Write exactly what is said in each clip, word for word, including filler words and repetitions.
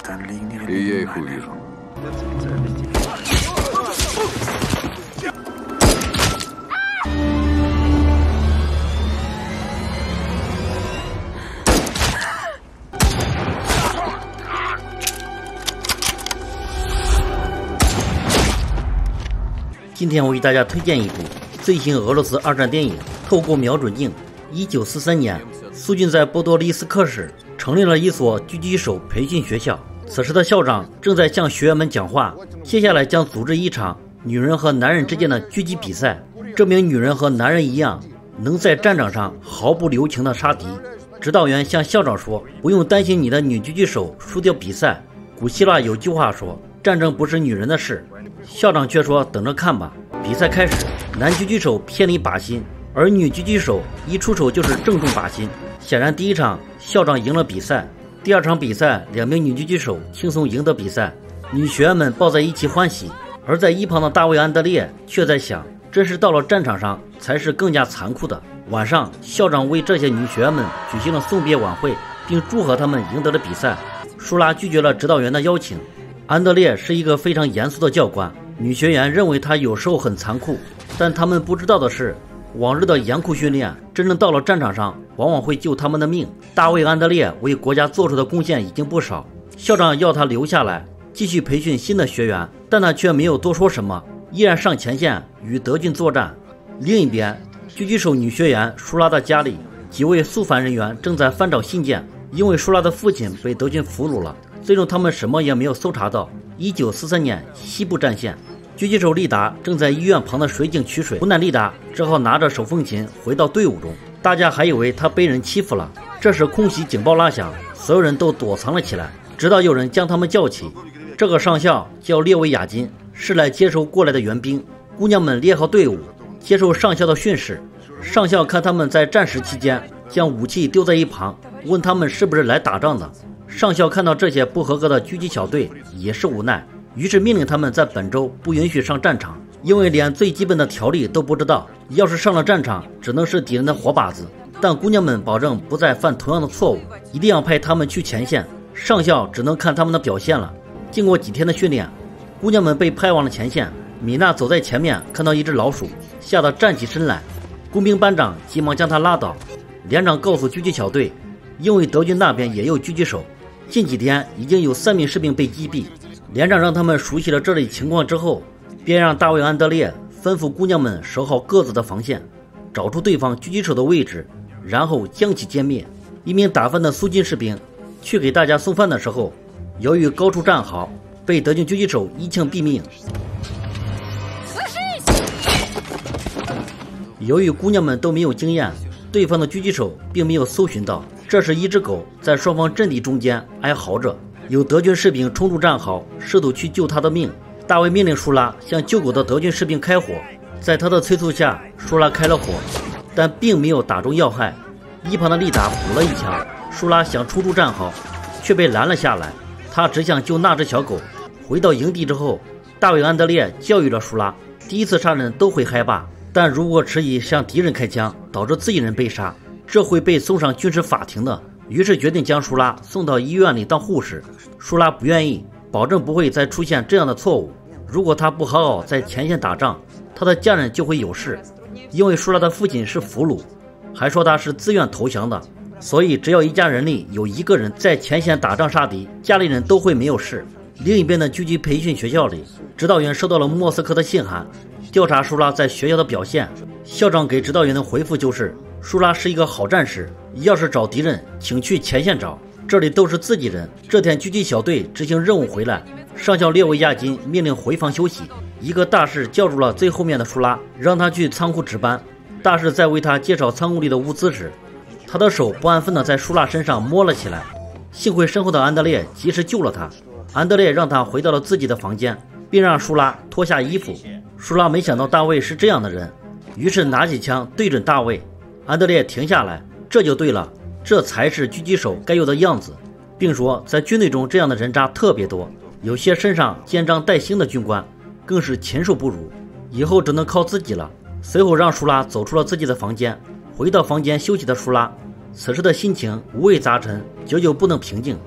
И я их увижу. 今天我给大家推荐一部最新俄罗斯二战电影《透过瞄准镜》。一九四三年，苏军在波多利斯克市成立了一所狙击手培训学校。此时的校长正在向学员们讲话，接下来将组织一场女人和男人之间的狙击比赛。这名女人和男人一样，能在战场上毫不留情地杀敌。指导员向校长说：“不用担心你的女狙击手输掉比赛。”古希腊有句话说：“战争不是女人的事。”校长却说：“等着看吧。”比赛开始，男狙击手偏离靶心，而女狙击手一出手就是正中靶心。显然第一场校长赢了比赛。第二场比赛，两名女狙击手轻松赢得比赛，女学员们抱在一起欢喜。而在一旁的大卫·安德烈却在想，真是到了战场上才是更加残酷的。晚上，校长为这些女学员们举行了送别晚会，并祝贺她们赢得了比赛。舒拉拒绝了指导员的邀请。安德烈是一个非常严肃的教官，女学员认为他有时候很残酷，但他们不知道的是，往日的严酷训练真正到了战场上往往会救他们的命。大卫·安德烈为国家做出的贡献已经不少，校长要他留下来继续培训新的学员，但他却没有多说什么，依然上前线与德军作战。另一边，狙击手女学员舒拉的家里，几位肃反人员正在翻找信件，因为舒拉的父亲被德军俘虏了，最终他们什么也没有搜查到。一九四三年西部战线，狙击手利达正在医院旁的水井取水，无奈利达只好拿着手风琴回到队伍中。大家还以为他被人欺负了。这时空袭警报拉响，所有人都躲藏了起来，直到有人将他们叫起。这个上校叫列维亚金，是来接收过来的援兵。姑娘们列好队伍，接受上校的训示。上校看他们在战时期间将武器丢在一旁，问他们是不是来打仗的。上校看到这些不合格的狙击小队也是无奈，于是命令他们在本周不允许上战场，因为连最基本的条例都不知道，要是上了战场只能是敌人的活靶子。但姑娘们保证不再犯同样的错误，一定要派他们去前线。上校只能看他们的表现了。经过几天的训练，姑娘们被派往了前线。米娜走在前面，看到一只老鼠，吓得站起身来。工兵班长急忙将她拉倒。连长告诉狙击小队，因为德军那边也有狙击手，近几天已经有三名士兵被击毙。连长让他们熟悉了这类情况之后，便让大卫·安德烈吩咐姑娘们守好各自的防线，找出对方狙击手的位置，然后将其歼灭。一名打饭的苏军士兵去给大家送饭的时候，由于高处站好，被德军狙击手一枪毙命。由于姑娘们都没有经验，对方的狙击手并没有搜寻到。这时一只狗在双方阵地中间哀嚎着，有德军士兵冲入战壕，试图去救他的命。大卫命令舒拉向救狗的德军士兵开火，在他的催促下，舒拉开了火，但并没有打中要害。一旁的利达补了一枪，舒拉想冲出战壕，却被拦了下来。他只想救那只小狗。回到营地之后，大卫·安德烈教育了舒拉，第一次杀人都会害怕，但如果迟疑向敌人开枪，导致自己人被杀，这会被送上军事法庭的。于是决定将舒拉送到医院里当护士。舒拉不愿意，保证不会再出现这样的错误。如果他不好好在前线打仗，他的家人就会有事。因为舒拉的父亲是俘虏，还说他是自愿投降的，所以只要一家人里有一个人在前线打仗杀敌，家里人都会没有事。另一边的狙击培训学校里，指导员收到了莫斯科的信函，调查舒拉在学校的表现。校长给指导员的回复就是，舒拉是一个好战士，要是找敌人请去前线找，这里都是自己人。这天狙击小队执行任务回来，上校列维亚金命令回房休息。一个大士叫住了最后面的舒拉，让他去仓库值班。大士在为他介绍仓库里的物资时，他的手不安分地在舒拉身上摸了起来，幸亏身后的安德烈及时救了他。安德烈让他回到了自己的房间，并让舒拉脱下衣服。舒拉没想到大卫是这样的人，于是拿起枪对准大卫。安德烈停下来，这就对了，这才是狙击手该有的样子，并说在军队中这样的人渣特别多，有些身上肩章带星的军官更是禽兽不如，以后只能靠自己了。随后让舒拉走出了自己的房间。回到房间休息的舒拉，此时的心情五味杂陈，久久不能平静。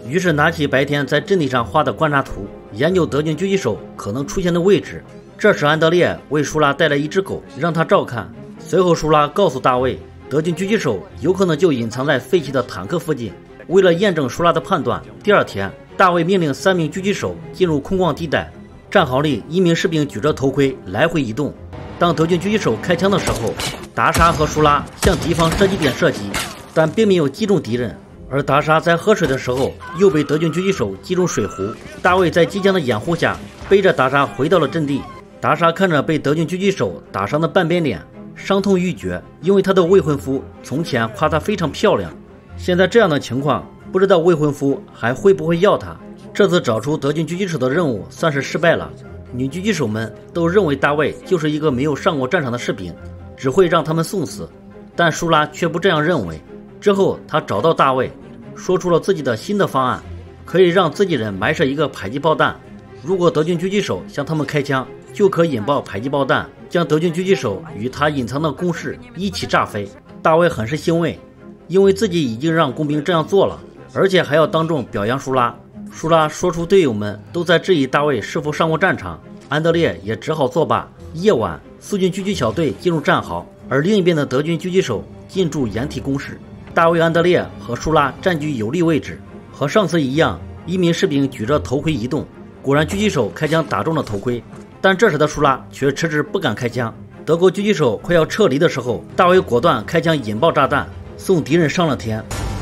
于是拿起白天在阵地上画的观察图，研究德军狙击手可能出现的位置。这时安德烈为舒拉带来一只狗，让他照看。随后舒拉告诉大卫，德军狙击手有可能就隐藏在废弃的坦克附近。为了验证舒拉的判断，第二天大卫命令三名狙击手进入空旷地带，战壕里一名士兵举着头盔来回移动。当德军狙击手开枪的时候，达莎和舒拉向敌方射击点射击，但并没有击中敌人。而达莎在喝水的时候又被德军狙击手击中水壶。大卫在机枪的掩护下背着达莎回到了阵地。达莎看着被德军狙击手打伤的半边脸，伤痛欲绝，因为她的未婚夫从前夸她非常漂亮，现在这样的情况，不知道未婚夫还会不会要她。这次找出德军狙击手的任务算是失败了。女狙击手们都认为大卫就是一个没有上过战场的士兵，只会让他们送死，但舒拉却不这样认为。之后他找到大卫，说出了自己的新的方案，可以让自己人埋设一个迫击炮弹，如果德军狙击手向他们开枪，就可引爆迫击炮弹，将德军狙击手与他隐藏的工事一起炸飞。大卫很是欣慰，因为自己已经让工兵这样做了，而且还要当众表扬舒拉。舒拉说出队友们都在质疑大卫是否上过战场，安德烈也只好作罢。夜晚，苏军狙击小队进入战壕，而另一边的德军狙击手进驻掩体工事。大卫、安德烈和舒拉占据有利位置，和上次一样，一名士兵举着头盔移动，果然狙击手开枪打中了头盔，但这时的舒拉却迟迟不敢开枪。德国狙击手快要撤离的时候，大卫果断开枪引爆炸弹，送敌人上了天。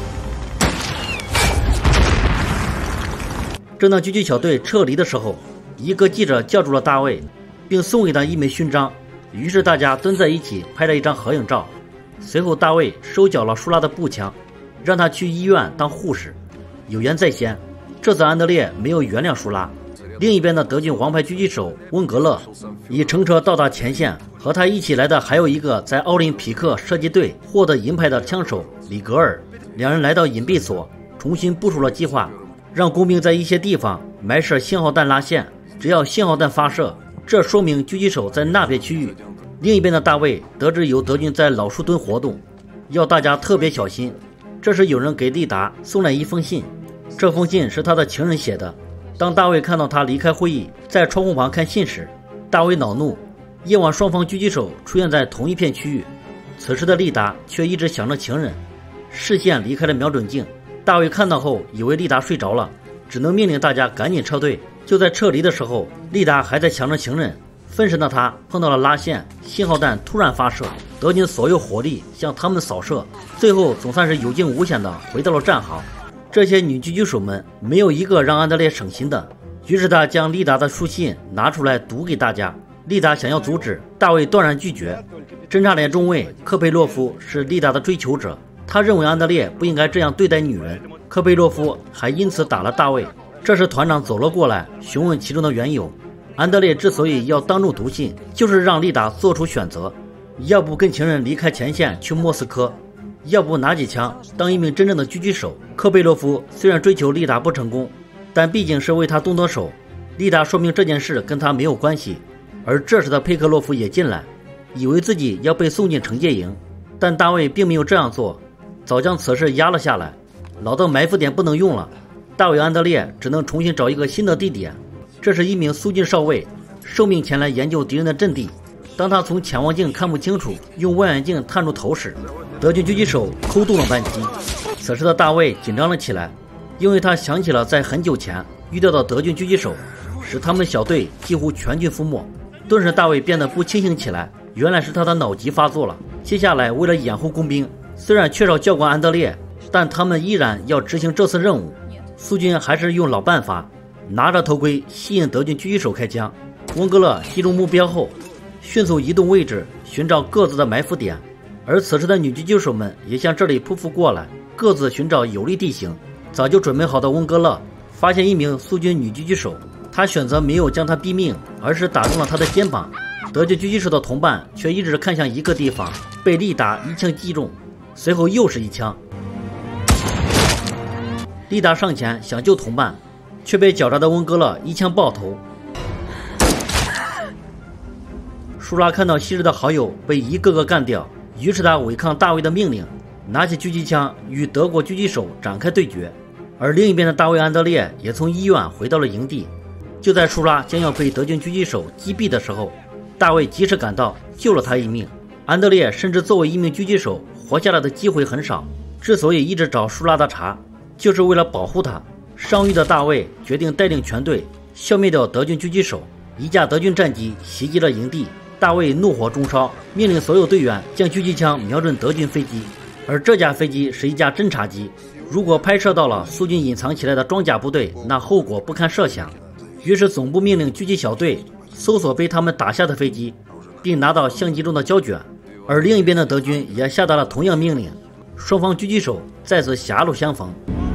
正当狙击小队撤离的时候，一个记者叫住了大卫，并送给他一枚勋章，于是大家蹲在一起拍了一张合影照。随后大卫收缴了舒拉的步枪，让他去医院当护士。有言在先，这次安德烈没有原谅舒拉。另一边的德军王牌狙击手温格勒已乘车到达前线，和他一起来的还有一个在奥林匹克射击队获得银牌的枪手里格尔。两人来到隐蔽所，重新部署了计划，让工兵在一些地方埋设信号弹拉线，只要信号弹发射，这说明狙击手在那片区域。另一边的大卫得知有德军在老树墩活动，要大家特别小心。这时有人给利达送来一封信，这封信是他的情人写的。当大卫看到他离开会议，在窗户旁看信时，大卫恼怒。夜晚双方狙击手出现在同一片区域，此时的利达却一直想着情人，视线离开了瞄准镜。大卫看到后以为利达睡着了，只能命令大家赶紧撤退。就在撤离的时候，利达还在想着情人，分神的他碰到了拉线，信号弹突然发射，德军所有火力向他们扫射，最后总算是有惊无险的回到了战壕。这些女狙击手们没有一个让安德烈省心的，于是他将利达的书信拿出来读给大家。利达想要阻止，大卫断然拒绝。侦察连中尉科佩洛夫是利达的追求者，他认为安德烈不应该这样对待女人。科佩洛夫还因此打了大卫。这时团长走了过来，询问其中的缘由。安德烈之所以要当众读信，就是让利达做出选择，要不跟情人离开前线去莫斯科，要不拿起枪当一名真正的狙击手。科贝洛夫虽然追求利达不成功，但毕竟是为他动动手，利达说明这件事跟他没有关系。而这时的佩克洛夫也进来，以为自己要被送进惩戒营，但大卫并没有这样做，早将此事压了下来。老的埋伏点不能用了，大卫安德烈只能重新找一个新的地点。这是一名苏军少尉，受命前来研究敌人的阵地。当他从潜望镜看不清楚，用望远镜探出头时，德军狙击手扣动了扳机。此时的大卫紧张了起来，因为他想起了在很久前遇到的德军狙击手，使他们小队几乎全军覆没。顿时大卫变得不清醒起来，原来是他的脑疾发作了。接下来为了掩护工兵，虽然缺少教官安德烈，但他们依然要执行这次任务。苏军还是用老办法，拿着头盔吸引德军狙击手开枪。温格勒击中目标后，迅速移动位置，寻找各自的埋伏点。而此时的女狙击手们也向这里匍匐过来，各自寻找有利地形。早就准备好的温格勒发现一名苏军女狙击手，他选择没有将她毙命，而是打中了她的肩膀。德军狙击手的同伴却一直看向一个地方，被利达一枪击中，随后又是一枪。利达上前想救同伴，却被狡诈的温格勒一枪爆头。舒拉看到昔日的好友被一个个干掉，于是他违抗大卫的命令，拿起狙击枪与德国狙击手展开对决。 而另一边的大卫·安德烈也从医院回到了营地。就在舒拉将要被德军狙击手击毙的时候，大卫及时赶到，救了他一命。安德烈甚至作为一名狙击手，活下来的机会很少。之所以一直找舒拉的茬，就是为了保护他。伤愈的大卫决定带领全队消灭掉德军狙击手。一架德军战机袭击了营地，大卫怒火中烧，命令所有队员将狙击枪瞄准德军飞机。而这架飞机是一架侦察机，如果拍摄到了苏军隐藏起来的装甲部队，那后果不堪设想。于是总部命令狙击小队搜索被他们打下的飞机，并拿到相机中的胶卷。而另一边的德军也下达了同样命令，双方狙击手再次狭路相逢。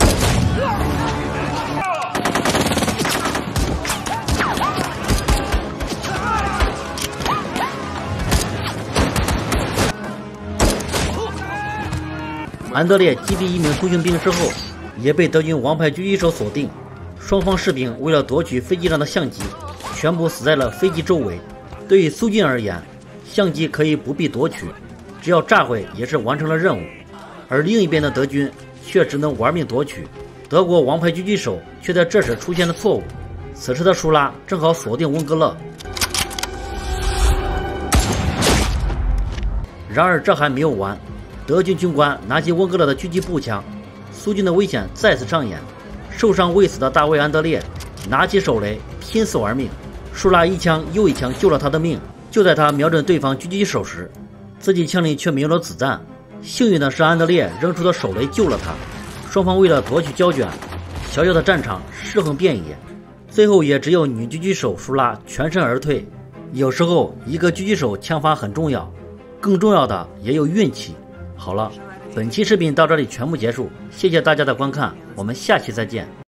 安德烈击毙一名通讯兵之后，也被德军王牌狙击手锁定。双方士兵为了夺取飞机上的相机，全部死在了飞机周围。对于苏军而言，相机可以不必夺取，只要炸毁也是完成了任务。而另一边的德军却只能玩命夺取。德国王牌狙击手却在这时出现了错误。此时的舒拉正好锁定温格勒。然而这还没有完，德军军官拿起温格勒的狙击步枪，苏军的危险再次上演。受伤未死的大卫·安德烈拿起手雷拼死玩命，舒拉一枪又一枪救了他的命。就在他瞄准对方狙击手时，自己枪里却没有了子弹。幸运的是，安德烈扔出的手雷救了他。双方为了夺取胶卷，小小的战场尸横遍野，最后也只有女狙击手舒拉全身而退。有时候一个狙击手枪法很重要，更重要的也有运气。好了，本期视频到这里全部结束，谢谢大家的观看，我们下期再见。